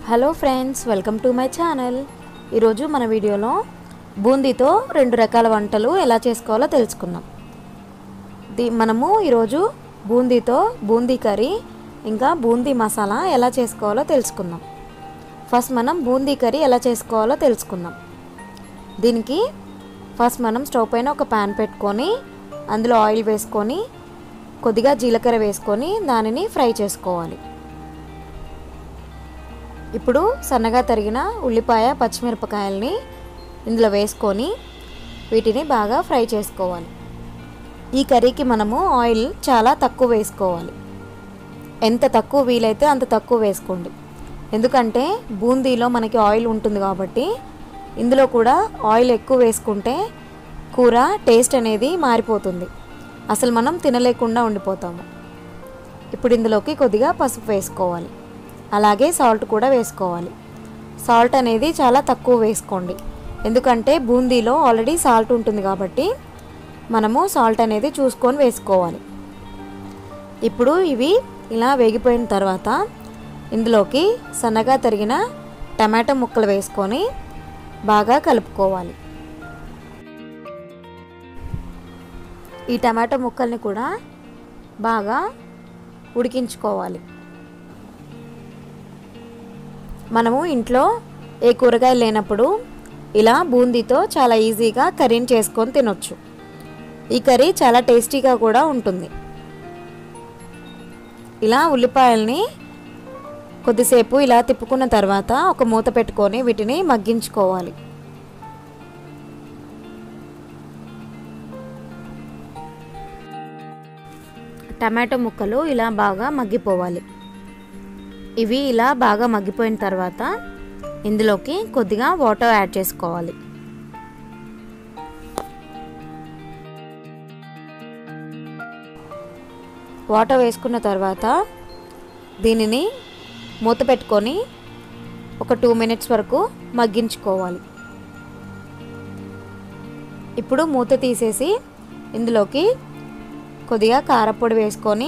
Hello friends, welcome to my channel. ఈరోజు మన వీడియోలో బూందీతో 2 రకాల వంటలు ఎలా చేసుకోవాలో తెలుసుకుందాం. మనము ఈరోజు బూందీతో బూందీ కర్రీ ఇంకా బూందీ మసాలా ఎలా చేసుకోవాలో తెలుసుకుందాం. ఫస్ట్ మనం బూందీ కర్రీ ఎలా చేసుకోవాలో తెలుసుకుందాం. దీనికి ఫస్ట్ మనం స్టవ్ పైన ఒక ప్యాన్ పెట్టుకొని అందులో ఆయిల్ వేసుకొని కొద్దిగా జీలకర్ర వేసుకొని దానిని ఫ్రై చేసుకోవాలి. ఇప్పుడు సన్నగా తరిగిన ఉల్లిపాయ పచ్చిమిరపకాయల్ని ఇందులో వేసుకొని వీటిని బాగా ఫ్రై చేసుకోవాలి. ఈ కర్రీకి మనము ఆయిల్ చాలా తక్కువ వేసుకోవాలి. ఎంత తక్కువ వీలైతే అంత తక్కువ వేసుకోండి. ఎందుకంటే బూందీలో మనకి ఆయిల్ ఉంటుంది కాబట్టి ఇందులో కూడా ఆయిల్ ఎక్కువ వేసుకుంటే కూర టేస్ట్ అనేది మారిపోతుంది. అసలు మనం తినలేకుండా ఉండిపోతాము. ఇప్పుడు ఇందులోకి కొద్దిగా పసుపు వేసుకోవాలి. అలాగే సాల్ట్ కూడా వేసుకోవాలి. సాల్ట్ అనేది చాలా తక్కువ వేసుకోండి. ఎందుకంటే బూందీలో ఆల్రెడీ సాల్ట్ ఉంటుంది కాబట్టి మనము సాల్ట్ అనేది చూసుకొని వేసుకోవాలి. ఇప్పుడు ఇవి ఇలా వేగిపోయిన తర్వాత ఇందులోకి సన్నగా తరిగిన టమాటో ముక్కలు వేసుకొని బాగా కలుపుకోవాలి. ఈ టమాటో ముక్కల్ని కూడా బాగా ఉడికించుకోవాలి. మనము ఇంట్లో ఏ కూరగాయలు లేనప్పుడు ఇలా బూందీతో చాలా ఈజీగా కర్రీని చేసుకొని తినొచ్చు. ఈ కర్రీ చాలా టేస్టీగా కూడా ఉంటుంది. ఇలా ఉల్లిపాయల్ని కొద్దిసేపు ఇలా తిప్పుకున్న తర్వాత ఒక మూత పెట్టుకొని వీటిని మగ్గించుకోవాలి. టమాటో ముక్కలు ఇలా బాగా మగ్గిపోవాలి. ఇవి ఇలా బాగా మగ్గిపోయిన తర్వాత ఇందులోకి కొద్దిగా వాటర్ యాడ్ చేసుకోవాలి. వాటర్ వేసుకున్న తర్వాత దీనిని మూత పెట్టుకొని ఒక 2 మినిట్స్ వరకు మగ్గించుకోవాలి. ఇప్పుడు మూత తీసేసి ఇందులోకి కొద్దిగా కారపొడి వేసుకొని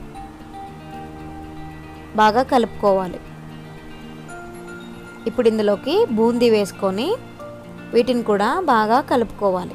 బాగా కలుపుకోవాలి. ఇప్పుడు ఇందులోకి బూందీ వేసుకొని వీటిని కూడా బాగా కలుపుకోవాలి.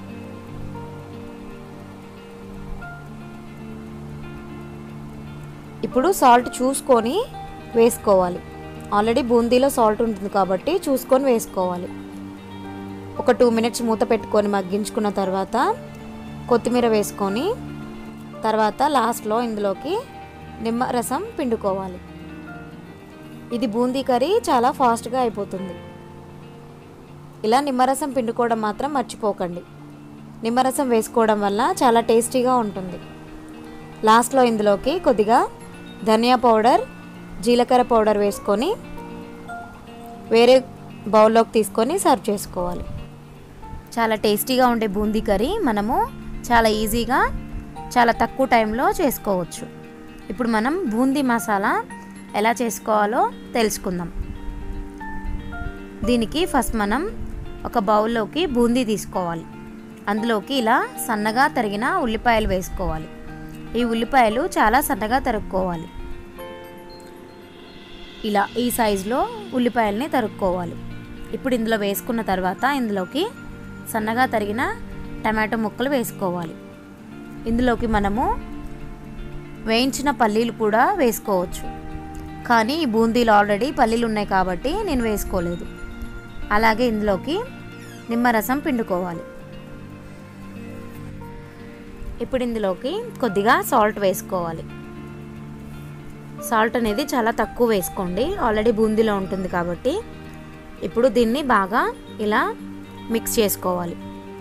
ఇప్పుడు సాల్ట్ చూసుకొని వేసుకోవాలి. ఆల్రెడీ బూందీలో సాల్ట్ ఉంటుంది కాబట్టి చూసుకొని వేసుకోవాలి. ఒక 2 మినిట్స్ మూత పెట్టుకొని మగ్గించుకున్న తర్వాత కొత్తిమీర వేసుకొని తర్వాత లాస్ట్లో ఇందులోకి నిమ్మరసం పిండుకోవాలి. ఇది బూందీ కర్రీ చాలా ఫాస్ట్గా అయిపోతుంది. ఇలా నిమ్మరసం పిండుకోవడం మాత్రం మర్చిపోకండి. నిమ్మరసం వేసుకోవడం వల్ల చాలా టేస్టీగా ఉంటుంది. లాస్ట్లో ఇందులోకి కొద్దిగా ధనియా పౌడర్, జీలకర్ర పౌడర్ వేసుకొని వేరే బౌల్లోకి తీసుకొని సర్వ్ చేసుకోవాలి. చాలా టేస్టీగా ఉండే బూందీ కర్రీ మనము చాలా ఈజీగా చాలా తక్కువ టైంలో చేసుకోవచ్చు. ఇప్పుడు మనం బూందీ మసాలా ఎలా చేసుకోవాలో తెలుసుకుందాం. దీనికి ఫస్ట్ మనం ఒక బౌల్లోకి బూందీ తీసుకోవాలి. అందులోకి ఇలా సన్నగా తరిగిన ఉల్లిపాయలు వేసుకోవాలి. ఈ ఉల్లిపాయలు చాలా సన్నగా తరుక్కోవాలి. ఇలా ఈ సైజులో ఉల్లిపాయల్ని తరుక్కోవాలి. ఇప్పుడు ఇందులో వేసుకున్న తర్వాత ఇందులోకి సన్నగా తరిగిన టమాటో ముక్కలు వేసుకోవాలి. ఇందులోకి మనము వేయించిన పల్లీలు కూడా వేసుకోవచ్చు. కానీ ఈ బూందీలో ఆల్రెడీ పల్లీలు ఉన్నాయి కాబట్టి నేను వేసుకోలేదు. అలాగే ఇందులోకి నిమ్మరసం పిండుకోవాలి. ఇప్పుడు ఇందులోకి కొద్దిగా సాల్ట్ వేసుకోవాలి. సాల్ట్ అనేది చాలా తక్కువ వేసుకోండి, ఆల్రెడీ బూందీలో ఉంటుంది కాబట్టి. ఇప్పుడు దీన్ని బాగా ఇలా మిక్స్ చేసుకోవాలి.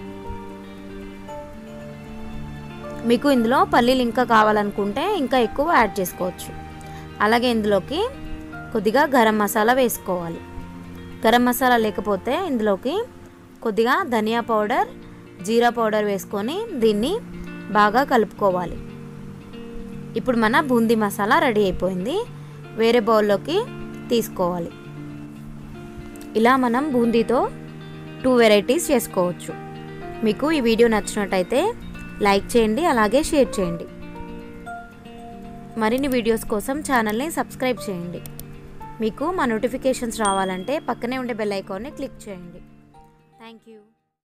మీకు ఇందులో పల్లీలు ఇంకా కావాలనుకుంటే ఇంకా ఎక్కువ యాడ్ చేసుకోవచ్చు. అలాగే ఇందులోకి కొద్దిగా గరం మసాలా వేసుకోవాలి. గరం మసాలా లేకపోతే ఇందులోకి కొద్దిగా ధనియా పౌడర్, జీరా పౌడర్ వేసుకొని దీన్ని బాగా కలుపుకోవాలి. ఇప్పుడు మన బూందీ మసాలా రెడీ అయిపోయింది. వేరే బౌల్లోకి తీసుకోవాలి. ఇలా మనం బూందీతో 2 వెరైటీస్ చేసుకోవచ్చు. మీకు ఈ వీడియో నచ్చినట్టయితే లైక్ చేయండి, అలాగే షేర్ చేయండి. మరిన్ని వీడియోస్ కోసం ఛానల్ని సబ్స్క్రైబ్ చేయండి. మీకు మా నోటిఫికేషన్స్ రావాలంటే పక్కనే ఉండే బెల్ ఐకాన్ని క్లిక్ చేయండి. Thank you.